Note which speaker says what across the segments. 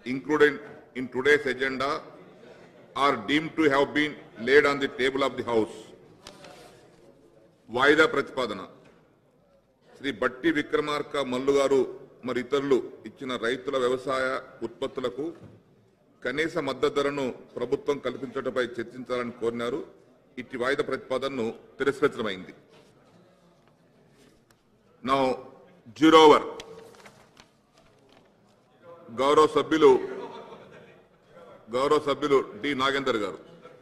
Speaker 1: included in today's agenda are deemed to have been laid on the table of the House. వాయిదా ప్రతిపాదన శ్రీ బట్టి విక్రమార్క మల్లు గారు మరి ఇతరులు ఇచ్చిన రైతుల వ్యవసాయ ఉత్పత్తులకు కనీస మద్దతు ధరను ప్రభుత్వం కల్పించడంపై చర్చించాలని కోరినారు. ఇట్టి వాయిదా ప్రతిపాదనను తిరస్కరించడమైంది. Now zero over. గౌరవ సభ్యులు డి నాగేందర్ గారు.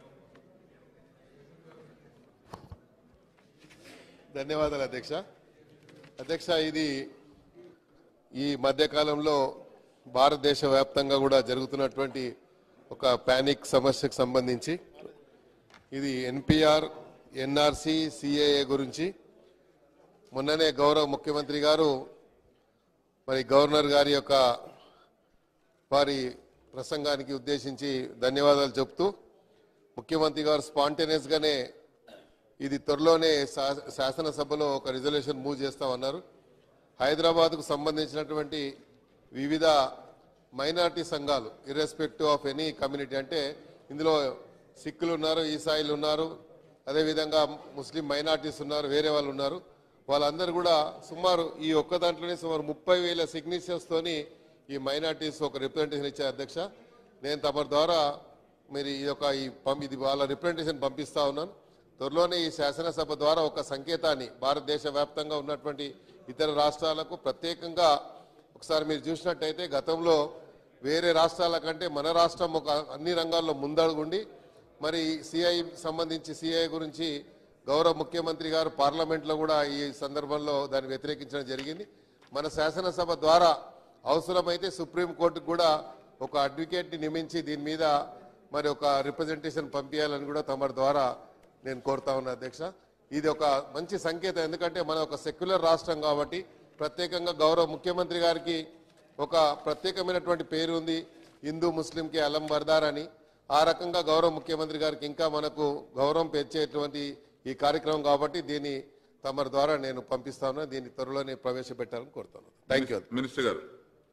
Speaker 2: ధన్యవాదాలు అధ్యక్ష. ఇది ఈ మధ్యకాలంలో భారతదేశ వ్యాప్తంగా కూడా జరుగుతున్నటువంటి ఒక పానిక్ సమస్యకు సంబంధించి ఇది ఎన్పిఆర్, ఎన్ఆర్సి, సిఏఏ గురించి మొన్ననే గౌరవ ముఖ్యమంత్రి గారు మరి గవర్నర్ గారి యొక్క వారి ప్రసంగానికి ఉద్దేశించి ధన్యవాదాలు చెప్తూ ముఖ్యమంత్రి గారు స్పాంటేనియస్ గానే ఇది త్వరలోనే శాసనసభలో ఒక రిజల్యూషన్ మూవ్ చేస్తామన్నారు. హైదరాబాద్కు సంబంధించినటువంటి వివిధ మైనారిటీ సంఘాలు ఇర్రెస్పెక్టివ్ ఆఫ్ ఎనీ కమ్యూనిటీ, అంటే ఇందులో సిక్కులు ఉన్నారు, ఈసాయిలు ఉన్నారు, అదేవిధంగా ముస్లిం మైనారిటీస్ ఉన్నారు, వేరే వాళ్ళు ఉన్నారు. వాళ్ళందరూ కూడా సుమారు ఈ ఒక్క దాంట్లోనే సుమారు 30,000 సిగ్నేచర్స్ తోని ఈ మైనారిటీస్ ఒక రిప్రజెంటేషన్ ఇచ్చారు అధ్యక్ష. నేను తమ ద్వారా మీరు ఇది వాళ్ళ రిప్రజెంటేషన్ పంపిస్తా ఉన్నాను. త్వరలోనే ఈ శాసనసభ ద్వారా ఒక సంకేతాన్ని భారతదేశ వ్యాప్తంగా ఉన్నటువంటి ఇతర రాష్ట్రాలకు ప్రత్యేకంగా ఒకసారి మీరు చూసినట్టయితే గతంలో వేరే రాష్ట్రాల కంటే మన రాష్ట్రం ఒక అన్ని రంగాల్లో ముందడుగుండి మరి సిఐ గురించి గౌరవ ముఖ్యమంత్రి గారు పార్లమెంట్లో కూడా ఈ సందర్భంలో దాన్ని వ్యతిరేకించడం జరిగింది. మన శాసనసభ ద్వారా అవసరమైతే సుప్రీంకోర్టుకు కూడా ఒక అడ్వకేట్ని నియమించి దీని మీద మరి ఒక రిప్రజెంటేషన్ పంపించాలని కూడా తమ ద్వారా నేను కోరుతా ఉన్నా అధ్యక్ష. ఇది ఒక మంచి సంకేతం, ఎందుకంటే మన ఒక సెక్యులర్ రాష్ట్రం కాబట్టి ప్రత్యేకంగా గౌరవ ముఖ్యమంత్రి గారికి ఒక ప్రత్యేకమైనటువంటి పేరు ఉంది, హిందూ ముస్లింకి అలం బర్దార్ అని. ఆ రకంగా గౌరవ ముఖ్యమంత్రి గారికి ఇంకా మనకు గౌరవం పెంచేటువంటి ఈ కార్యక్రమం కాబట్టి దీన్ని తమ ద్వారా నేను పంపిస్తాను. దీన్ని త్వరలోనే ప్రవేశపెట్టాలని కోరుతాను. Thank you.
Speaker 1: మినిస్టర్ గారు.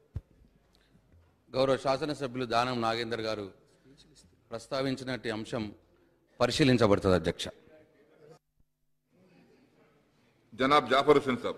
Speaker 3: గౌరవ శాసనసభ్యులు దానం నాగేందర్ గారు ప్రస్తావించినట్టు అంశం పరిశీలించబడుతుంది అధ్యక్ష.
Speaker 1: जनाब जाफर हुसैन साहब.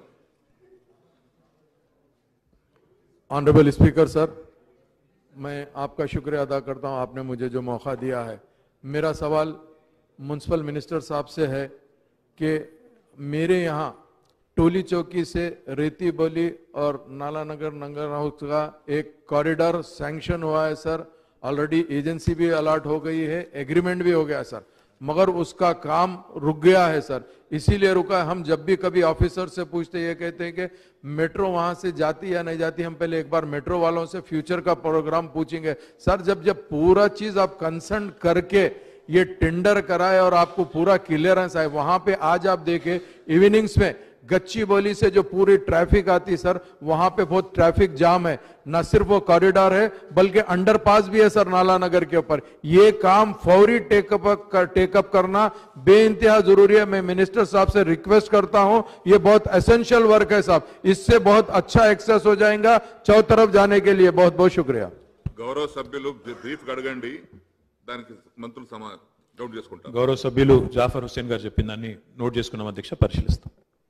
Speaker 4: ऑनरेबल स्पीकर सर, मैं आपका शुक्रिया अदा करता हूं, आपने मुझे जो मौका दिया है. मेरा सवाल म्युनिसिपल मिनिस्टर साहब से है कि मेरे यहाँ टोली चौकी से रेती बोली और नाला नगर हाउस का एक कॉरिडोर सैंक्शन हुआ है सर. ऑलरेडी एजेंसी भी अलॉट हो गई है, एग्रीमेंट भी हो गया है सर, मगर उसका काम रुक गया है सर. इसीलिए रुका है. हम जब भी कभी ऑफिसर से पूछते ये कहते हैं कि मेट्रो वहां से जाती या नहीं जाती. हम पहले एक बार मेट्रो वालों से फ्यूचर का प्रोग्राम पूछेंगे सर. जब पूरा चीज आप कंसर्न करके ये टेंडर कराए और आपको पूरा क्लियरेंस आए, वहां पे आज आप देखें इवनिंग्स में गच्ची बोली से जो पूरी ट्रैफिक आती सर, वहां पे बहुत ट्रैफिक जाम है. न सिर्फ वो कॉरिडोर है बल्कि अंडरपास भी है सर नाला नगर के ऊपर. ये काम फौरी टेकअप करना बेइंतहा जरूरी है. मैं मिनिस्टर साहब से रिक्वेस्ट करता हूं, ये बहुत एसेंशियल वर्क है साहब. इससे बहुत अच्छा एक्सेस हो जाएगा चौतरफ जाने के लिए. बहुत बहुत शुक्रिया.
Speaker 1: गौरव सभ्युలు బ్రీఫ్ అడగండి, దానికి మంత్రులు నోట్ చేసుకుంటారు.
Speaker 5: గౌరవ సభ్యులు జాఫర్ హుస్సేన్ గారు చెప్పిన దాన్ని నోట్ చేసుకున్నాం అధ్యక్ష, పరిశీలిస్తాం.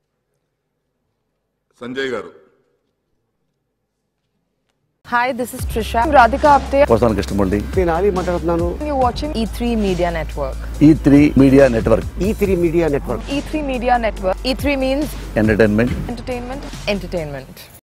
Speaker 1: సంజయ్ గారు.
Speaker 6: Hi, this is Trisha. I'm Radhika Apte.
Speaker 7: వస్తాను కృష్ణమూర్తి.
Speaker 8: నేను ఆలీ మాట్లాడుతున్నాను.
Speaker 6: You're watching E3 Media Network.
Speaker 7: E3 Media Network.
Speaker 8: E3 Media Network.
Speaker 6: E3 Media Network. E3 means
Speaker 7: Entertainment.
Speaker 6: entertainment.